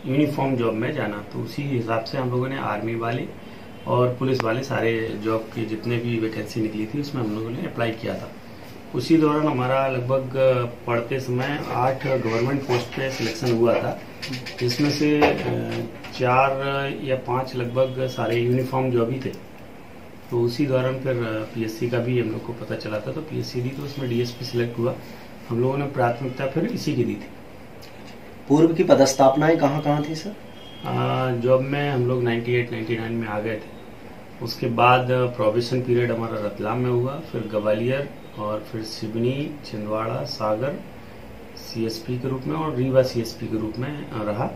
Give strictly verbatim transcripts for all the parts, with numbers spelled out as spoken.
Uniform job में जाना। तो उसी हिसाब से हम लोगों ने आर्मी वाले और पुलिस वाले सारे जॉब की जितने भी वैकेंसी निकली थी उसमें हम लोगों ने अप्लाई किया था। उसी दौरान हमारा लगभग पढ़ते समय आठ गवर्नमेंट पोस्ट पे सिलेक्शन हुआ था, जिसमें से चार या पांच लगभग सारे यूनिफॉर्म जॉब ही थे। तो उसी दौरान फिर पीएससी का भी हम लोग को पता चला था, तो पीएससी दी तो उसमें डीएसपी सिलेक्ट हुआ। हम लोगों ने प्राथमिकता फिर इसी की दी थी। पूर्व की पदस्थापनाएं कहाँ कहाँ थी सर? जॉब में हम लोग अट्ठानवे निन्यानवे में आ गए थे। उसके बाद प्रोबेशन पीरियड हमारा रतलाम में हुआ, फिर ग्वालियर और फिर सिवनी, छिंदवाड़ा, सागर सीएसपी के रूप में और रीवा सीएसपी के रूप में रहा।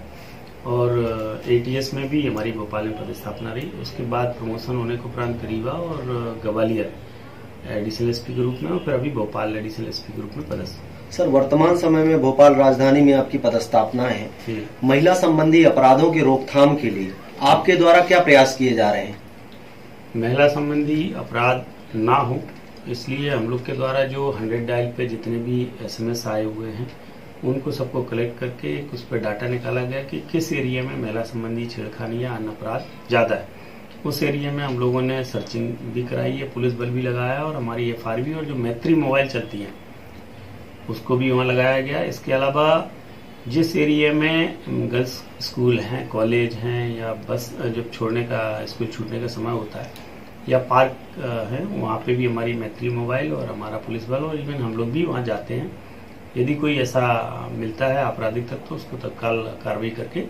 और एटीएस में भी हमारी भोपाल में पदस्थापना रही। उसके बाद प्रमोशन होने के उपरांत रीवा और ग्वालियर एडिशनल एसपी के रूप में और फिर अभी भोपाल एडिशनल एसपी के रूप में पदस्थापना। सर, वर्तमान समय में भोपाल राजधानी में आपकी पदस्थापना है। महिला संबंधी अपराधों की रोकथाम के लिए आपके द्वारा क्या प्रयास किए जा रहे हैं? महिला संबंधी अपराध ना हो इसलिए हम लोग के द्वारा जो हंड्रेड डायल पे जितने भी एसएमएस आए हुए हैं उनको सबको कलेक्ट करके उस पर डाटा निकाला गया कि किस एरिया में महिला संबंधी छेड़खानी या अन्य अपराध ज्यादा है। उस एरिया में हम लोगों ने सर्चिंग भी कराई है, पुलिस बल भी लगाया और हमारी एफआर भी और जो मैत्री मोबाइल चलती है उसको भी वहाँ लगाया गया। इसके अलावा जिस एरिया में गर्ल्स स्कूल हैं, कॉलेज हैं या बस जब छोड़ने का स्कूल छूटने का समय होता है या पार्क है, वहाँ पे भी हमारी मैत्री मोबाइल और हमारा पुलिस बल और इवन हम लोग भी वहाँ जाते हैं। यदि कोई ऐसा मिलता है आपराधिक तत्व तो उसको तत्काल कार्रवाई करके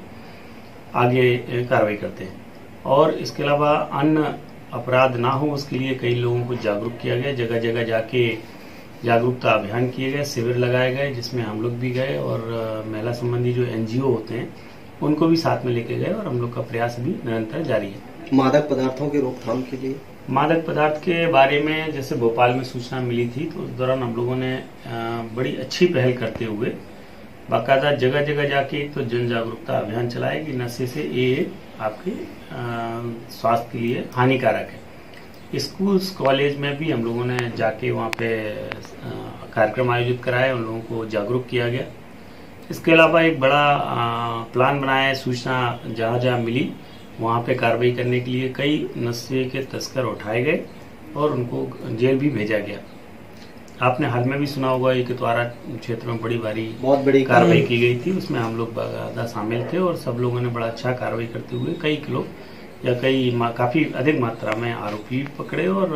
आगे कार्रवाई करते हैं। और इसके अलावा अन्य अपराध ना हो उसके लिए कई लोगों को जागरूक किया गया, जगह जगह जाके जागरूकता अभियान किए गए, शिविर लगाए गए जिसमें हम लोग भी गए और महिला संबंधी जो एनजीओ होते हैं उनको भी साथ में लेके गए और हम लोग का प्रयास भी निरंतर जारी है। मादक पदार्थों की रोकथाम के लिए मादक पदार्थ के बारे में जैसे भोपाल में सूचना मिली थी तो उस दौरान हम लोगों ने बड़ी अच्छी पहल करते हुए बाकायदा जगह जगह जाके एक तो जन जागरूकता अभियान चलाया कि नशे से ये आपके स्वास्थ्य के लिए हानिकारक है। स्कूल्स कॉलेज में भी हम लोगों ने जाके वहाँ पे कार्यक्रम आयोजित कराए, उन लोगों को जागरूक किया गया। इसके अलावा एक बड़ा प्लान बनाया है, सूचना जहाँ जहाँ मिली वहाँ पे कार्रवाई करने के लिए कई नशे के तस्कर उठाए गए और उनको जेल भी भेजा गया। आपने हाल में भी सुना होगा एक द्वारा क्षेत्र में बड़ी भारी बहुत बड़ी कार्रवाई की गई थी, उसमें हम लोग बाकायदा शामिल थे और सब लोगों ने बड़ा अच्छा कार्रवाई करते हुए कई किलो या कई काफी अधिक मात्रा में आरोपी पकड़े और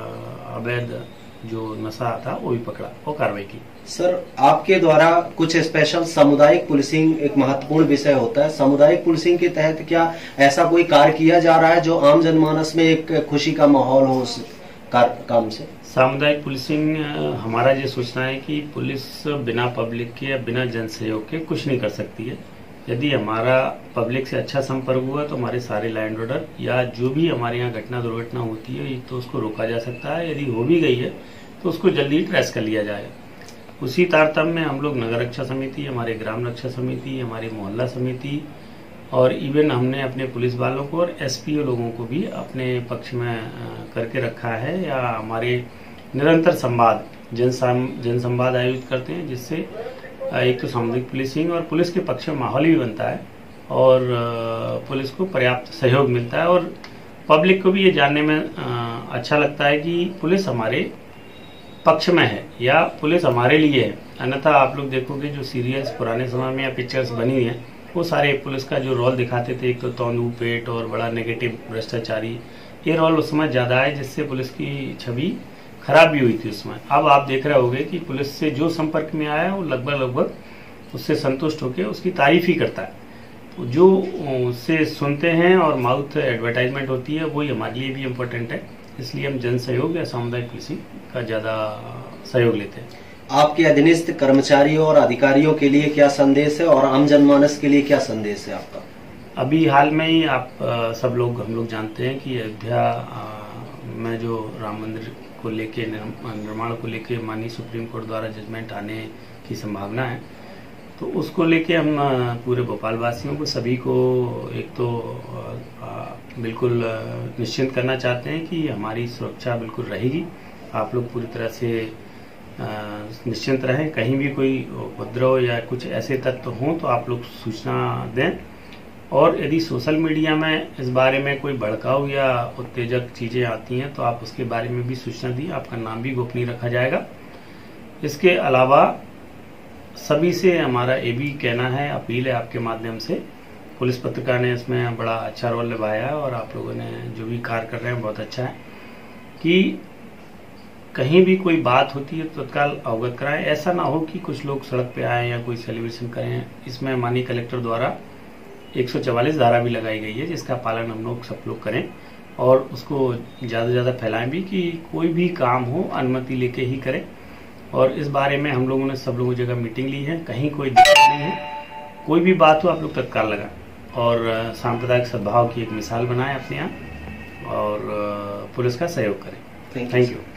अवैध जो नशा था वो भी पकड़ा और कार्रवाई की। सर, आपके द्वारा कुछ स्पेशल सामुदायिक पुलिसिंग एक महत्वपूर्ण विषय होता है। सामुदायिक पुलिसिंग के तहत क्या ऐसा कोई कार्य किया जा रहा है जो आम जनमानस में एक खुशी का माहौल हो उस काम से? सामुदायिक पुलिसिंग हमारा ये सोचना है कि पुलिस बिना पब्लिक के या बिना जन सहयोग के कुछ नहीं कर सकती है। यदि हमारा पब्लिक से अच्छा संपर्क हुआ तो हमारे सारे लैंड ऑर्डर या जो भी हमारे यहाँ घटना दुर्घटना होती है तो उसको रोका जा सकता है। यदि हो भी गई है तो उसको जल्दी ट्रेस कर लिया जाएगा। उसी तारतम्य में हम लोग नगर रक्षा समिति, हमारे ग्राम रक्षा समिति, हमारी मोहल्ला समिति और इवन हमने अपने पुलिस वालों को और एसपीओ लोगों को भी अपने पक्ष में करके रखा है या हमारे निरंतर संवाद जन जन संवाद आयोजित करते हैं, जिससे एक तो सामुदायिक पुलिसिंग और पुलिस के पक्ष में माहौल भी बनता है और पुलिस को पर्याप्त सहयोग मिलता है और पब्लिक को भी ये जानने में अच्छा लगता है कि पुलिस हमारे पक्ष में है या पुलिस हमारे लिए है। अन्यथा आप लोग देखोगे जो सीरियल्स पुराने समय में या पिक्चर्स बनी हैं वो सारे पुलिस का जो रोल दिखाते थे, एक तो तौंदू पेट और बड़ा नेगेटिव भ्रष्टाचारी, ये रोल उस समय ज्यादा है जिससे पुलिस की छवि खराब भी हुई थी उस समय। अब आप देख रहे होंगे कि पुलिस से जो संपर्क में आया वो लगभग लगभग उससे संतुष्ट होकर उसकी तारीफ ही करता है। तो जो उससे सुनते हैं और माउथ एडवर्टाइजमेंट होती है वही हमारे लिए भी इम्पोर्टेंट है, इसलिए हम जन सहयोग या सामुदायिक पुलिसिंग का ज्यादा सहयोग लेते हैं। आपके अधीनस्थ कर्मचारियों और अधिकारियों के लिए क्या संदेश है और आम जनमानस के लिए क्या संदेश है आपका? अभी हाल में ही आप आ, सब लोग हम लोग जानते हैं कि अयोध्या में जो राम मंदिर को लेके निर्माण को लेके माननीय सुप्रीम कोर्ट द्वारा जजमेंट आने की संभावना है। तो उसको लेके हम पूरे भोपाल वासियों को सभी को एक तो बिल्कुल निश्चिंत करना चाहते हैं कि हमारी सुरक्षा बिल्कुल रहेगी। आप लोग पूरी तरह से निश्चिंत रहें। कहीं भी कोई उपद्रव या कुछ ऐसे तत्व हों तो आप लोग सूचना दें और यदि सोशल मीडिया में इस बारे में कोई भड़काऊ या उत्तेजक चीजें आती हैं तो आप उसके बारे में भी सूचना दी, आपका नाम भी गोपनीय रखा जाएगा। इसके अलावा सभी से हमारा ये भी कहना है, अपील है आपके माध्यम से, पुलिस पत्रकार ने इसमें बड़ा अच्छा रोल निभाया है और आप लोगों ने जो भी कार्य कर रहे हैं बहुत अच्छा है, कि कहीं भी कोई बात होती है तो तत्काल अवगत कराएं। ऐसा ना हो कि कुछ लोग सड़क पे आए या कोई सेलिब्रेशन करें। इसमें माननीय कलेक्टर द्वारा एक सौ चवालीस धारा भी लगाई गई है, जिसका पालन हम लोग सब लोग करें और उसको ज़्यादा से ज़्यादा फैलाएं भी, कि कोई भी काम हो अनुमति लेके ही करें। और इस बारे में हम लोगों ने सब लोगों जगह मीटिंग ली है, कहीं कोई दिक्कत नहीं है। कोई भी बात हो आप लोग तत्काल लगाएं और सांप्रदायिक सद्भाव की एक मिसाल बनाएं अपने यहाँ और पुलिस का सहयोग करें। Thank you.